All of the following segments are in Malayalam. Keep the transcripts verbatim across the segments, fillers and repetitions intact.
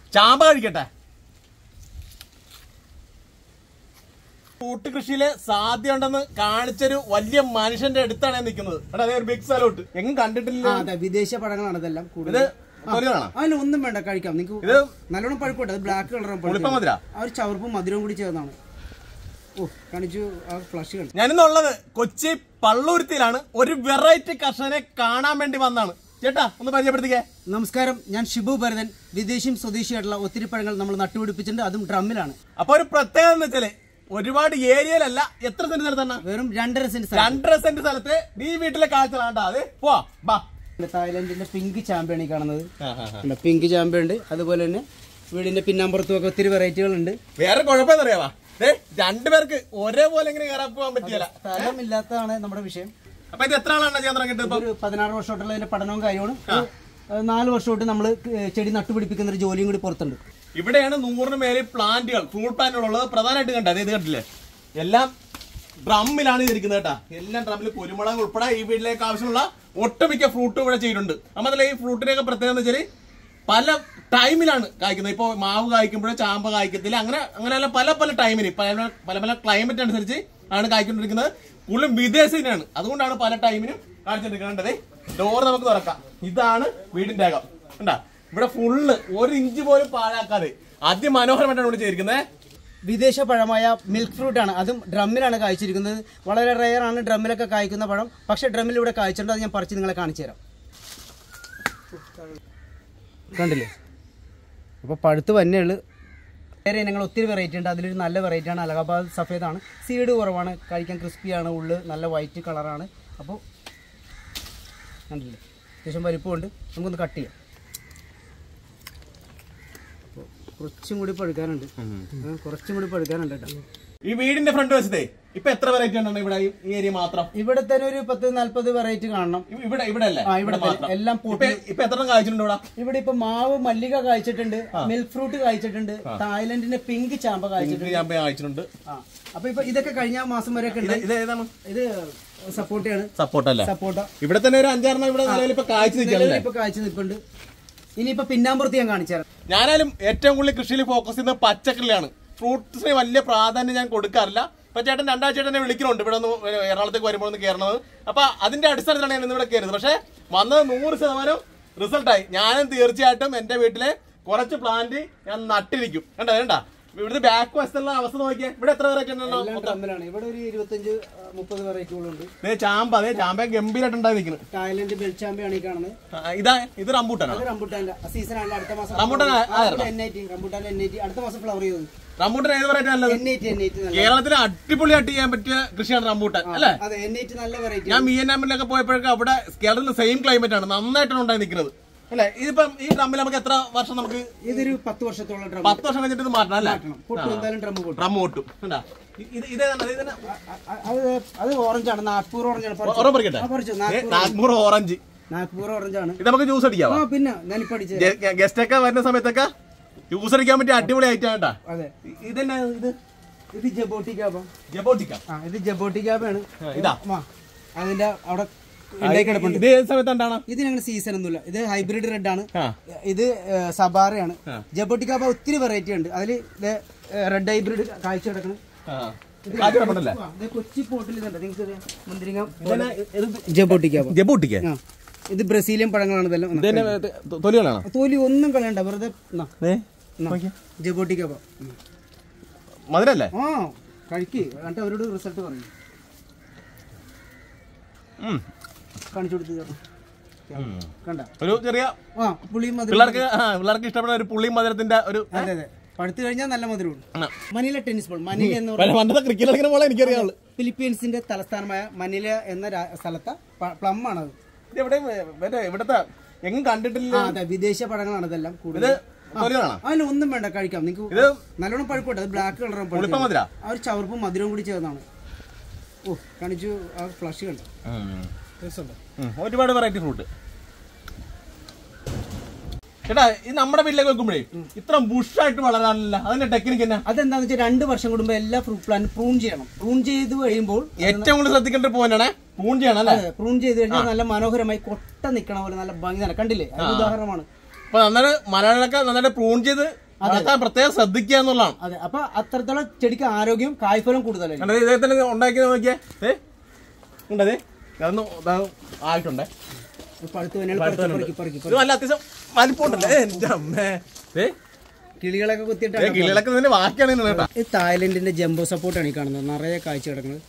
ചാമ്പ കഴിക്കട്ടെ. ഫ്രൂട്ട് കൃഷിയില് സാധ്യത ഉണ്ടെന്ന് കാണിച്ചൊരു വലിയ മനുഷ്യന്റെ അടുത്താണ് നിൽക്കുന്നത്. അതേ ഒരു ബിഗ് സലോട്ട് എങ്ങും കണ്ടിട്ടില്ല. വിദേശ പഴങ്ങളാണ് ഇതെല്ലാം. ഇത് അതിന് ഒന്നും വേണ്ട, കഴിക്കാം. നിങ്ങൾക്ക് ഇത് നല്ലോണം പഴുക്കോട്ടെ. അത് ബ്ലാക്ക് കളർ ആ ഒരു ചവർപ്പും മധുരവും കൂടി ചേർന്നാണ്. ഓ കാണിച്ചു ആ ഫ്ലഷ് കണ്ടു. ഞാനിന്നുള്ളത് കൊച്ചി പള്ളുരുത്തിയിലാണ്. ഒരു വെറൈറ്റി കർഷകനെ കാണാൻ വേണ്ടി വന്നാണ്. ചേട്ടാ ഒന്ന് പരിചയപ്പെടുത്തിക്കേ. നമസ്കാരം, ഞാൻ ഷിബു ഭരതൻ. വിദേശിയും സ്വദേശിയായിട്ടുള്ള ഒത്തിരി പഴങ്ങൾ നമ്മൾ നട്ടുപിടിപ്പിച്ചിട്ടുണ്ട്, അതും ഡ്രമ്മിലാണ്. അപ്പൊ ഒരു പ്രത്യേകത എന്ന് വെച്ചാല് ഒരുപാട് ഏരിയയിലല്ല, എത്ര സെന്റ് സ്ഥലത്താണ്? വെറും രണ്ടര സെന്റ് രണ്ടര സെന്റ് സ്ഥലത്ത് ഈ വീട്ടിലെ കാഴ്ച കാണാ. അത് പോവാ. തായ്ലൻഡിന്റെ പിങ്ക് ചാമ്പ്യാണ് ഈ കാണുന്നത്. പിങ്ക് ചാമ്പ്യുണ്ട്. അതുപോലെ തന്നെ വീടിന്റെ പിന്നാമ്പുറത്തും ഒക്കെ ഒത്തിരി വെറൈറ്റികളുണ്ട്. വേറെ കുഴപ്പമെന്ന് അറിയാവാ, രണ്ടുപേർക്ക് ഒരേപോലെ എങ്ങനെ കയറാൻ പോകാൻ പറ്റില്ല. സ്ഥലമില്ലാത്തതാണ് നമ്മുടെ വിഷയം. അപ്പൊ ഇത് എത്ര ആളാണ് ചെയ്യാൻ തുടങ്ങിയിട്ട്? ഒരു പതിനാറ് വർഷമായിട്ടുള്ള അതിന്റെ പഠനവും കാര്യമാണ്. നാല് വർഷമായിട്ട് നമ്മൾ ചെടി നട്ടുപിടിപ്പിക്കുന്ന ഒരു ജോലിയും കൂടി പുറത്തുണ്ട്. ഇവിടെയാണ് നൂറിന് മേലെ പ്ലാന്റുകൾ, ഫ്രൂട്ട് പ്ലാന്റുകൾ ഉള്ളത്. പ്രധാനമായിട്ട് കണ്ടത് ഇത് കണ്ടില്ലേ, എല്ലാം ഡ്രമ്മിലാണ് ഇരിക്കുന്നത് കേട്ടാ. എല്ലാം ഡ്രമ്മിൽ കുരുമുളക് ഉൾപ്പെടെ ഈ വീട്ടിലേക്ക് ആവശ്യമുള്ള ഒട്ടുമിക്ക ഫ്രൂട്ടും ഇവിടെ ചെയ്തിട്ടുണ്ട്. നമ്മളെ ഈ ഫ്രൂട്ടിനെയൊക്കെ പ്രത്യേകത എന്ന് വെച്ചാൽ പല ടൈമിലാണ് കായ്ക്കുന്നത്. ഇപ്പോൾ മാവ് കായ്ക്കുമ്പോഴേ ചാമ്പ കായ്ക്കത്തില്ല, അങ്ങനെ അങ്ങനെയല്ല പല പല ടൈമിന് പല പല പല ക്ലൈമറ്റ് അനുസരിച്ച് ആണ് കായ്ക്കൊണ്ടിരിക്കുന്നത്. കൂടുതലും വിദേശിനാണ്, അതുകൊണ്ടാണ് പല ടൈമിനും കാണിച്ചോണ്ടിരിക്കേണ്ടത്. ഡോർ നമുക്ക് തുറക്കാം. ഇതാണ് വീടിന്റെ അകം. കണ്ടാ, ഇവിടെ ഫുള്ള് ഒരു ഇഞ്ച് പോലും പാഴാക്കാതെ അതിമനോഹരമായിട്ടാണ് ഇവിടെ ചെയ്തിരിക്കുന്നത്. വിദേശ പഴമായ മിൽക്ക് ഫ്രൂട്ട് ആണ്, അതും ഡ്രമ്മിലാണ് കായ്ച്ചിരിക്കുന്നത്. വളരെ റെയർ ആണ് ഡ്രമ്മിലൊക്കെ കായ്ക്കുന്ന പഴം. പക്ഷെ ഡ്രമ്മിൽ ഇവിടെ കായ്ച്ചിട്ടുണ്ട്, അത് ഞാൻ പറിച്ച് നിങ്ങളെ കാണിച്ചു തരാം. കണ്ടില്ലേ, അപ്പോൾ പഴുത്ത് തന്നെയുള്ളു. വേറെ ഇനങ്ങൾ ഒത്തിരി വെറൈറ്റി ഉണ്ട്. അതിലൊരു നല്ല വെറൈറ്റിയാണ് അലഹാബാദ് സഫേദാണ്. സീഡ് കുറവാണ്, കഴിക്കാൻ ക്രിസ്പിയാണ്, ഉള്ളു നല്ല വൈറ്റ് കളറാണ്. അപ്പോൾ കണ്ടില്ലേ, അത്യാവശ്യം വലിപ്പമുണ്ട്. നമുക്കൊന്ന് കട്ട് ചെയ്യാം. കുറച്ചും കൂടി പഴുക്കാനുണ്ട്, കുറച്ചും കൂടി പഴുക്കാനുണ്ട് കേട്ടോ. ഈ വീടിന്റെ ഫ്രണ്ട് വശത്തെ ഇപ്പൊ എത്ര വെറൈറ്റി ഉണ്ടോ ഇവിടെ ഈ ഏരിയ മാത്രം? ഇവിടെ തന്നെ ഒരു പത്ത് നാല്പത് വെറൈറ്റി കാണണം. ഇവിടെ ഇവിടെ അല്ലേ? ഇവിടെ എല്ലാം ഇപ്പൊ എത്ര കായ്ച്ചിട്ടുണ്ട് ഇവിടെ? ഇവിടെ ഇപ്പൊ മാവ് മല്ലിക കായ്ച്ചിട്ടുണ്ട്, മിൽക്ക് ഫ്രൂട്ട് കായ്ച്ചിട്ടുണ്ട്, തായ്ലൻഡിന്റെ പിങ്ക് ചാമ്പ കായ്ച്ചിട്ടുണ്ട്. അപ്പൊ ഇപ്പൊ ഇതൊക്കെ കഴിഞ്ഞ മാസം വരെ ഒക്കെ ഉണ്ട്. ഇത് ഏതാണ്? ഇത് സപ്പോർട്ടയാണ്. സപ്പോർട്ടല്ലേ? സപ്പോർട്ട. ഇവിടെ തന്നെ ഒരു അഞ്ചാറെണ്ണം ഇവിടെ ഇപ്പൊ കായ്ച്ചു നിൽക്കുന്നുണ്ട്. ഇപ്പൊ കായ്ച്ചു നിൽപ്പുണ്ട്. ഇനിയിപ്പോ പിന്നാമ്പുറത്ത് ഞാൻ കാണിച്ചാൽ ഞാനാലും ഏറ്റവും കൂടുതൽ കൃഷിയിൽ ഫോക്കസ് ചെയ്യുന്നത് പച്ചക്കറിയാണ്. ഫ്രൂട്ട്സിന് വലിയ പ്രാധാന്യം ഞാൻ കൊടുക്കാറില്ല. അപ്പൊ ചേട്ടൻ രണ്ടാഴ്ച എന്നെ വിളിക്കുന്നുണ്ട് ഇവിടെ ഒന്ന് എറണാകുളത്തേക്ക് വരുമ്പോൾ ഒന്ന് കയറണത്. അപ്പൊ അതിന്റെ അടിസ്ഥാനത്തിലാണ് ഞാൻ ഇന്നിവിടെ കയറുന്നത്. പക്ഷെ വന്നത് നൂറ് ശതമാനം റിസൾട്ടായി. ഞാനും തീർച്ചയായിട്ടും എന്റെ വീട്ടിലെ കുറച്ച് പ്ലാന്റ് ഞാൻ നട്ടിരിക്കും. കണ്ടോ കണ്ടാ, ഇവിടുത്തെ ബാക്ക് വശത്തുള്ള അവസ്ഥ നോക്കിയാൽ ഇവിടെ എത്ര വെറൈറ്റി ഉണ്ടല്ലോ? ഇവിടെ ഒരു ഇരുപത്തഞ്ച് മുപ്പത് വെറൈറ്റികളുണ്ട്. ചാമ്പ, അതെ ചാമ്പ ഗംഭീരമായിട്ടുണ്ടായി നിൽക്കുന്നത്. തായ്ലൻഡ് ബെൽചാമ്പയാണ് ഈ കാണുന്നത്. ഇതാ ഇത് റംബൂട്ടാനാണ്. റംബൂട്ടാന്റെ സീസൺ ആണ്. അടുത്ത മാസം റംബൂട്ടാൻ റംബൂട്ടാന്റെ എൻ ഐ ടി അടുത്ത മാസം ഫ്ലവർ ചെയ്യുന്നത്. റംബൂട്ടാൻ ഏത് വെറൈറ്റി നല്ലത്? കേരളത്തിൽ അടിപൊളിയായിട്ട് ചെയ്യാൻ പറ്റിയ കൃഷിയാണ് റംബൂട്ടാൻ അല്ലേ? ഞാൻ മിയനാമിലൊക്കെ പോയപ്പോഴൊക്കെ അവിടെ കേരളത്തിൽ സെയിം ക്ലൈമറ്റ് ആണ്, നന്നായിട്ടാണ് ഉണ്ടായി നിൽക്കുന്നത് അല്ലെ? ഇതിപ്പം ഈ ഡ്രമ്മിൽ നമുക്ക് എത്ര വർഷം നമുക്ക്? ഇതൊരു പത്ത് വർഷത്തോളം പത്ത് വർഷം കഴിഞ്ഞിട്ട് ഇത് മാറ്റണം അല്ലേ? ഡ്രം പൊട്ടും. അത് ഓറഞ്ചാണ്, നാഗ്പൂർ ഓറഞ്ചാണ്. നാഗ്പൂർ ഓറഞ്ച്, നാഗ്പൂർ ഓറഞ്ചാണ്. ഇത് നമുക്ക് ജ്യൂസ് അടിക്കാം. പിന്നെ ഞാനിപ്പോ അടിച്ചത് ഗസ്റ്റ് ഒക്കെ വരുന്ന സമയത്തൊക്കെ ജ്യൂസ് അടിക്കാൻ പറ്റിയ അടിപൊളി ഐറ്റം കേട്ടാ. അതെ, ഇതെന്നാ ഇത്? ഇത് ജബോട്ടിക്കാബ. ജബോട്ടിക്ക, ഇത് ജബോട്ടിക്കാബാണ്. ഇതാ അതിന്റെ അവിടെ ഇത് ഏത് സമയത്താണ്? ഇത് ഞങ്ങളുടെ സീസൺ ഒന്നുമില്ല. ഇത് ഹൈബ്രിഡ് റെഡ് ആണ്. ഇത് സബാറയാണ്. ജബോട്ടിക്കാബ ഒത്തിരി വെറൈറ്റി ഉണ്ട്. അതില് റെഡ് ഹൈബ്രിഡ് കാഴ്ച കിടക്കണം. കൊച്ചി പോട്ടിൽ മുന്തിരിങ്ങ ജബോട്ടിക്കാബ. ജബോട്ടിക്ക ഇത് ബ്രസീലിയൻ പഴങ്ങളാണ്. ഇതെല്ലാം തൊലികളാണ്. തൊലി ഒന്നും കളയണ്ട, വെറുതെ ജബോട്ടിക്കാബ മധുരല്ലേ? ആ കഴിക്ക്, എന്നിട്ട് അവരോട് റിസൾട്ട് പറയും. കാണിച്ചു കൊടുത്തു കണ്ട ഒരു ചെറിയ പുളിയും പിള്ളേർക്ക് പിള്ളേർക്ക് ഇഷ്ടപ്പെടുന്ന ഒരു പുളിയും മധുരത്തിന്റെ ഒരു. അതെ അതെ, പഴുത്തു കഴിഞ്ഞാൽ നല്ല മധുരമുണ്ട്. Manila tennis ball. മനില എന്ന് ക്രിക്കറ്റ് കളിക്കുന്ന പോലെ എനിക്കറിയാവുള്ളൂ. ഫിലിപ്പീൻസിന്റെ തലസ്ഥാനമായ മനില എന്ന സ്ഥലത്തെ പ്ലം ആണത്. ഇവിടത്തെ എങ്ങും കണ്ടിട്ടില്ല. അതെ, വിദേശ പഴങ്ങളാണ് ഇതെല്ലാം. കൂടുതൽ അതിന് ഒന്നും വേണ്ട, കഴിക്കാം. നിങ്ങൾക്ക് നല്ലോണം പഴുക്കോട്ടെ. അത് ബ്ലാക്ക് കളർ ആ ഒരു ചവർപ്പും മധുരവും കൂടി ചേർന്നാണ്. ഓ കാണിച്ചു ആ ഫ്ലഷ് കണ്ടു. ഒരുപാട് വെറൈറ്റി ഫ്രൂട്ട് ചേട്ടാ. ഇത് നമ്മുടെ വീട്ടിലേക്ക് വെക്കുമ്പോഴേ ഇത്ര ബുഷായിട്ട് വളരാനില്ല, അതിന്റെ ടെക്നിക്ക് എന്നാ? അതെന്താന്ന് വെച്ചാൽ രണ്ട് വർഷം കൂടുമ്പോ എല്ലാ ഫ്രൂട്ട് പ്ലാന്റ് പ്രൂൺ ചെയ്യണം. പ്രൂൺ ചെയ്ത് കഴിയുമ്പോൾ ഏറ്റവും കൂടുതൽ ശ്രദ്ധിക്കേണ്ട പോയിന്റാണ് പ്രൂൺ ചെയ്യണം അല്ലേ? പ്രൂൺ ചെയ്ത് കഴിഞ്ഞാൽ നല്ല മനോഹരമായി കൊട്ട നിൽക്കണ പോലെ നല്ല ഭംഗി തന്നെ. കണ്ടില്ലേ, അത് ഉദാഹരണമാണ്. അപ്പൊ നന്നായിട്ട് മലയാളികളൊക്കെ നന്നായിട്ട് പ്രൂൺ ചെയ്ത് പ്രത്യേകം ശ്രദ്ധിക്കുക എന്നുള്ളതാണ്. അതെ, അപ്പൊ അത്രത്തോളം ചെടിക്ക് ആരോഗ്യം കായ്ഫലം കൂടുതലായി. ഇദ്ദേഹത്തിന് ഉണ്ടാക്കിയത് നോക്കിയേ, ഏ ഉണ്ടേ അതൊന്നും ആയിട്ടുണ്ടേ, നല്ല അത്യാവശ്യം വലിപ്പമുണ്ടല്ലേ എന്റെ അമ്മേ. കിളികളൊക്കെ കുത്തിയിട്ട് കിളികളൊക്കെ തന്നെ ബാക്കിയാണ്. ഈ തായ്ലൻഡിന്റെ ജംബോ സപ്പോർട്ടാണ് ഈ കാണുന്നത്, നിറയെ കാഴ്ച കിടക്കുന്നത്.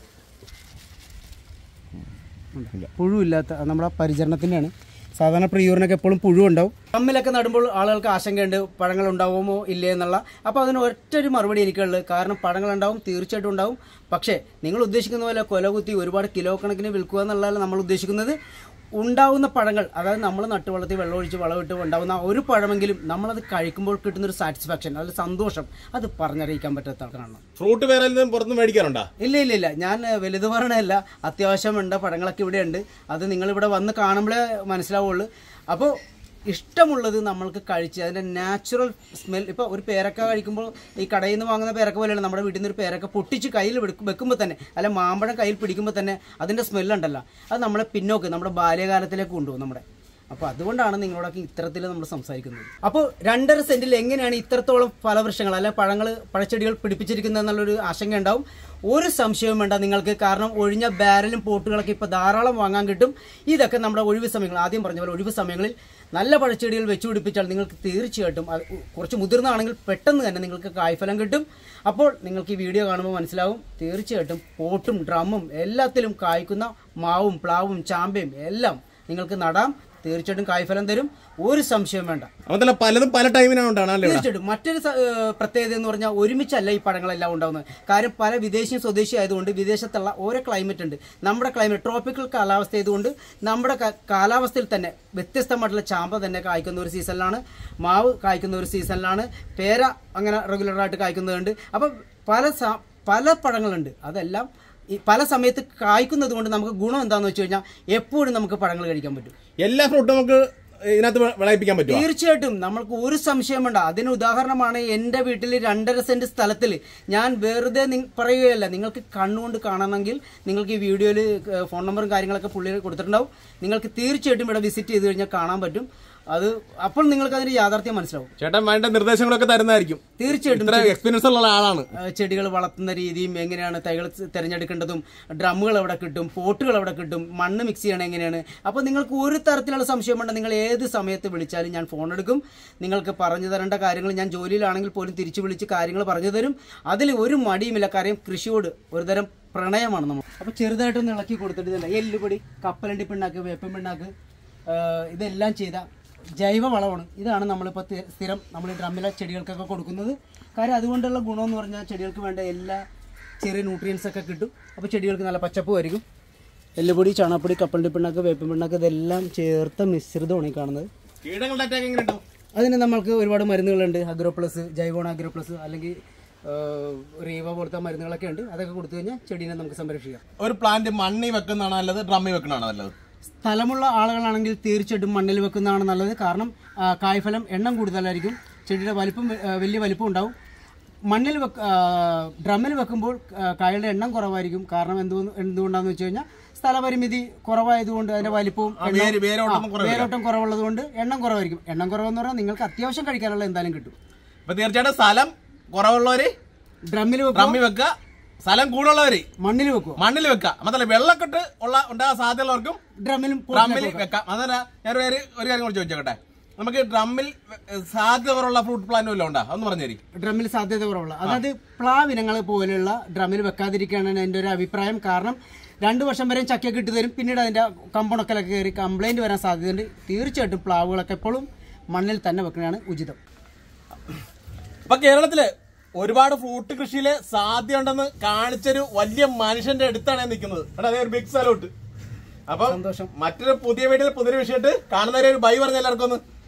പുഴുവില്ലാത്ത നമ്മുടെ പരിചരണത്തിൻ്റെയാണ്. സാധാരണ പ്രിയൂറിനൊക്കെ എപ്പോഴും പുഴു ഉണ്ടാവും. തമ്മിലൊക്കെ നടുമ്പോൾ ആളുകൾക്ക് ആശങ്കയുണ്ട്, പഴങ്ങൾ ഉണ്ടാവുമോ ഇല്ലേ എന്നുള്ള. അപ്പോൾ അതിന് ഒറ്റൊരു മറുപടി എനിക്കുള്ളത്, കാരണം പഴങ്ങൾ ഉണ്ടാവും, തീർച്ചയായിട്ടും ഉണ്ടാവും. പക്ഷേ നിങ്ങൾ ഉദ്ദേശിക്കുന്ന പോലെ കൊല കുത്തി ഒരുപാട് കിലോ കണക്കിന് വിൽക്കുക എന്നുള്ളതല്ല നമ്മൾ ഉദ്ദേശിക്കുന്നത്. ഉണ്ടാവുന്ന പഴങ്ങൾ, അതായത് നമ്മൾ നട്ടുവളർത്തി വെള്ളമൊഴിച്ച് വളമിട്ട് ഉണ്ടാവുന്ന ഒരു പഴമെങ്കിലും നമ്മളത് കഴിക്കുമ്പോൾ കിട്ടുന്നൊരു സാറ്റിസ്ഫാക്ഷൻ, അതിൽ സന്തോഷം, അത് പറഞ്ഞറിയിക്കാൻ പറ്റാത്ത ആൾക്കാരാണ്. ഫ്രൂട്ട് വേറെ പുറത്തുനിന്ന് മേടിക്കാറുണ്ടോ? ഇല്ല ഇല്ല ഇല്ല ഞാൻ വലുത് പറയണല്ല, അത്യാവശ്യം ഉണ്ട് പഴങ്ങളൊക്കെ ഇവിടെ ഉണ്ട്. അത് നിങ്ങളിവിടെ വന്ന് കാണുമ്പോഴേ മനസ്സിലാവുള്ളൂ. അപ്പോൾ ഇഷ്ടമുള്ളത് നമ്മൾക്ക് കഴിച്ച് അതിൻ്റെ നാച്ചുറൽ സ്മെൽ. ഇപ്പോൾ ഒരു പേരക്ക കഴിക്കുമ്പോൾ ഈ കടയിൽ നിന്ന് വാങ്ങുന്ന പേരക്ക പോലെയാണ് നമ്മുടെ വീട്ടിൽ നിന്ന് ഒരു പേരക്ക പൊട്ടിച്ച് കയ്യിൽ വെക്കുമ്പോൾ തന്നെ, അല്ല മാമ്പഴം കയ്യിൽ പിടിക്കുമ്പോൾ തന്നെ അതിൻ്റെ സ്മെല്ലുണ്ടല്ലോ, അത് നമ്മളെ പിന്നോക്ക് നമ്മുടെ ബാല്യകാലത്തിലേക്ക് കൊണ്ടുപോകും നമ്മുടെ. അപ്പോൾ അതുകൊണ്ടാണ് നിങ്ങളോടൊക്കെ ഇത്തരത്തിൽ നമ്മൾ സംസാരിക്കുന്നത്. അപ്പോൾ രണ്ടര സെന്റിൽ എങ്ങനെയാണ് ഇത്രത്തോളം ഫലവൃക്ഷങ്ങൾ അല്ലെ പഴങ്ങൾ പഴച്ചെടികൾ പിടിപ്പിച്ചിരിക്കുന്നത് എന്നുള്ളൊരു ആശങ്ക ഉണ്ടാവും. ഒരു സംശയവും വേണ്ട നിങ്ങൾക്ക്, കാരണം ഒഴിഞ്ഞ ബാരലും പോട്ടുകളൊക്കെ ഇപ്പോൾ ധാരാളം വാങ്ങാൻ കിട്ടും. ഇതൊക്കെ നമ്മുടെ ഒഴിവ് സമയങ്ങൾ, ആദ്യം പറഞ്ഞ പോലെ ഒഴിവ് സമയങ്ങളിൽ നല്ല പഴച്ചെടികൾ വെച്ചു പിടിപ്പിച്ചാൽ നിങ്ങൾക്ക് തീർച്ചയായിട്ടും കുറച്ച് മുതിർന്നതാണെങ്കിൽ പെട്ടെന്ന് തന്നെ നിങ്ങൾക്ക് കായ്ഫലം കിട്ടും. അപ്പോൾ നിങ്ങൾക്ക് ഈ വീഡിയോ കാണുമ്പോൾ മനസ്സിലാവും, തീർച്ചയായിട്ടും പോട്ടും ഡ്രമ്മും എല്ലാത്തിലും കായ്ക്കുന്ന മാവും പ്ലാവും ചാമ്പയും എല്ലാം നിങ്ങൾക്ക് നടാം. തീർച്ചയായിട്ടും കായ്ഫലം തരും, ഒരു സംശയം വേണ്ട. പലതും പല ടൈമിനാണ്. തീർച്ചയായിട്ടും മറ്റൊരു പ്രത്യേകത എന്ന് പറഞ്ഞാൽ ഒരുമിച്ചല്ല ഈ പഴങ്ങളെല്ലാം ഉണ്ടാകുന്നത്. കാര്യം പല വിദേശിയും സ്വദേശി ആയതുകൊണ്ട് വിദേശത്തുള്ള ഓരോ ക്ലൈമറ്റ് ഉണ്ട്. നമ്മുടെ ക്ലൈമറ്റ് ട്രോപ്പിക്കൽ കാലാവസ്ഥ ആയതുകൊണ്ട് നമ്മുടെ കാലാവസ്ഥയിൽ തന്നെ വ്യത്യസ്തമായിട്ടുള്ള ചാമ്പ തന്നെ കായ്ക്കുന്ന ഒരു സീസണിലാണ്, മാവ് കായ്ക്കുന്ന ഒരു സീസണിലാണ്, പേര അങ്ങനെ റെഗുലറായിട്ട് കായ്ക്കുന്നതുണ്ട്. അപ്പം പല പല പഴങ്ങളുണ്ട്. അതെല്ലാം ഈ പല സമയത്ത് കായ്ക്കുന്നത് കൊണ്ട് നമുക്ക് ഗുണം എന്താണെന്ന് വെച്ച് കഴിഞ്ഞാൽ എപ്പോഴും നമുക്ക് പഴങ്ങൾ കഴിക്കാൻ പറ്റും. എല്ലാ ഫ്രൂട്ടും നമുക്ക് ഇതിനകത്ത് വിളയിപ്പിക്കാൻ പറ്റും. തീർച്ചയായിട്ടും, നമ്മൾക്ക് ഒരു സംശയം വേണ്ട. അതിന് ഉദാഹരണമാണ് എൻ്റെ വീട്ടിൽ രണ്ടര സെന്റ് സ്ഥലത്തിൽ ഞാൻ വെറുതെ പറയുകയല്ല, നിങ്ങൾക്ക് കണ്ണുകൊണ്ട് കാണണമെങ്കിൽ നിങ്ങൾക്ക് ഈ വീഡിയോയിൽ ഫോൺ നമ്പറും കാര്യങ്ങളൊക്കെ പുള്ളി കൊടുത്തിട്ടുണ്ടാവും. നിങ്ങൾക്ക് തീർച്ചയായിട്ടും ഇവിടെ വിസിറ്റ് ചെയ്ത് കഴിഞ്ഞാൽ കാണാൻ പറ്റും. അത് അപ്പോൾ നിങ്ങൾക്ക് അതിന്റെ യാഥാർത്ഥ്യം മനസ്സിലാവും. ചേട്ടൻ വേണ്ട നിർദ്ദേശങ്ങളൊക്കെ തരുന്നതായിരിക്കും. തീർച്ചയായിട്ടും എക്സ്പീരിയൻസ് ഉള്ള ആളാണ്. ചെടികൾ വളർത്തുന്ന രീതിയും എങ്ങനെയാണ് തൈകൾ തിരഞ്ഞെടുക്കേണ്ടതും, ഡ്രമ്മുകൾ എവിടെ കിട്ടും, പോട്ടുകൾ എവിടെ കിട്ടും, മണ്ണ് മിക്സ് ചെയ്യണം എങ്ങനെയാണ്. അപ്പോൾ നിങ്ങൾക്ക് ഒരു തരത്തിലുള്ള സംശയം വേണ്ട, നിങ്ങൾ ഏത് സമയത്ത് വിളിച്ചാലും ഞാൻ ഫോൺ എടുക്കും. നിങ്ങൾക്ക് പറഞ്ഞു തരേണ്ട കാര്യങ്ങൾ ഞാൻ ജോലിയിലാണെങ്കിൽ പോലും തിരിച്ചു വിളിച്ച് കാര്യങ്ങൾ പറഞ്ഞു തരും. അതിൽ ഒരു മടിയുമില്ല. കാര്യം കൃഷിയോട് ഒരുതരം പ്രണയമാണ് നമ്മൾ. അപ്പോൾ ചെറുതായിട്ടൊന്ന് ഇളക്കി കൊടുത്തിട്ട് ഇതല്ല എല്ലുപൊടി, കപ്പലണ്ടി പിണ്ണാക്ക്, വേപ്പൻ പിണ്ണാക്ക്, ഇതെല്ലാം ചെയ്ത ജൈവ വളമാണ്. ഇതാണ് നമ്മളിപ്പോൾ സ്ഥിരം നമ്മൾ ഡ്രമ്മിലെ ചെടികൾക്കൊക്കെ കൊടുക്കുന്നത്. കാര്യം അതുകൊണ്ടുള്ള ഗുണമെന്ന് പറഞ്ഞാൽ ചെടികൾക്ക് വേണ്ട എല്ലാ ചെറിയ ന്യൂട്രിയൻസ് ഒക്കെ കിട്ടും. അപ്പോൾ ചെടികൾക്ക് നല്ല പച്ചപ്പുമായിരിക്കും. എല്ലുപൊടി, ചാണകപ്പൊടി, കപ്പലണ്ടി പിണ്ണാക്ക്, വേപ്പൻ പിണ്ണാക്ക് ഇതെല്ലാം ചേർത്ത മിശ്രിതമാണ് ഈ കാണുന്നത്. അതിന് നമ്മൾക്ക് ഒരുപാട് മരുന്നുകളുണ്ട്. അഗ്രോ പ്ലസ്, ജൈവോൺ അഗ്രോ പ്ലസ്, അല്ലെങ്കിൽ റീവ പോലത്തെ മരുന്നുകളൊക്കെ ഉണ്ട്. അതൊക്കെ കൊടുത്തു കഴിഞ്ഞാൽ ചെടീനെ നമുക്ക് സംരക്ഷിക്കാം. ഒരു പ്ലാന്റ് മണ്ണിൽ വെക്കുന്നതാണോ നല്ലത്, ഡ്രമ്മിൽ വെക്കുന്നതാണോ നല്ലത്? സ്ഥലമുള്ള ആളുകളാണെങ്കിൽ തീർച്ചയായിട്ടും മണ്ണിൽ വെക്കുന്നതാണ് നല്ലത്. കാരണം കായ്ഫലം എണ്ണം കൂടുതലായിരിക്കും, ചെടിയുടെ വലിപ്പം വലിയ വലിപ്പം ഉണ്ടാവും. മണ്ണിൽ വെക്ക ഡ്രമ്മിൽ വെക്കുമ്പോൾ കായയുടെ എണ്ണം കുറവായിരിക്കും. കാരണം എന്തു എന്തുകൊണ്ടാണെന്ന് വെച്ച് കഴിഞ്ഞാൽ സ്ഥലപരിമിതി കുറവായതുകൊണ്ട് അതിന്റെ വലിപ്പവും വേരോട്ടം കുറവുള്ളത് കൊണ്ട് എണ്ണം കുറവായിരിക്കും. എണ്ണം കുറവെന്ന് പറഞ്ഞാൽ നിങ്ങൾക്ക് അത്യാവശ്യം കഴിക്കാനുള്ള എന്തായാലും കിട്ടും. അപ്പൊ തീർച്ചയായിട്ടും സ്ഥലം കുറവുള്ളവര് ഡ്രമ്മിൽ ഡ്രമ്മിൽ വെക്കുക, സ്ഥലം കൂടുതലുള്ളവര് മണ്ണിൽ വെക്കുക മണ്ണിൽ വെക്കുക മാത്രമല്ല വെള്ളക്കെട്ട് ഉള്ള ഉണ്ടാകാൻ സാധ്യതയുള്ളവർക്കും ഡ്രമ്മിലും ഡ്രമ്മിൽ വെക്കാം. അതല്ല ഞാൻ ഒരു ഒരു കാര്യം കൂടി ചോദിച്ചോട്ടെ, നമുക്ക് ഡ്രമ്മിൽ സാധ്യത കുറവുള്ള ഫ്രൂട്ട് പ്ലാന്റ് വല്ലതും ഉണ്ടോ? അതൊന്ന് പറഞ്ഞു തരും. ഡ്രമ്മിൽ സാധ്യത കുറവുള്ള, അതായത് പ്ലാവിനങ്ങൾ പോലെയുള്ള ഡ്രമ്മിൽ വെക്കാതിരിക്കുകയാണ് എൻ്റെ ഒരു അഭിപ്രായം. കാരണം രണ്ടു വർഷം വരെയും ചക്കയൊക്കെ ഇട്ട് തരും, പിന്നീട് അതിന്റെ കമ്പണൊക്കെ കയറി കംപ്ലൈന്റ് വരാൻ സാധ്യതയുണ്ട്. തീർച്ചയായിട്ടും പ്ലാവുകളൊക്കെ എപ്പോഴും മണ്ണിൽ തന്നെ വെക്കുന്നതാണ് ഉചിതം. അപ്പൊ കേരളത്തില് ഒരുപാട് ഫ്രൂട്ട് കൃഷിയില് സാധ്യത ഉണ്ടെന്ന് കാണിച്ചൊരു വലിയ മനുഷ്യന്റെ അടുത്താണ് നിൽക്കുന്നത്. അതേ ഒരു ബിഗ് സലോട്ട്. അപ്പൊ മറ്റൊരു പുതിയ വീട്ടിൽ പുതിയൊരു വിഷയമായിട്ട് കാണുന്നവരെ ഒരു ബൈ പറഞ്ഞ എല്ലാവർക്കും ഒന്ന്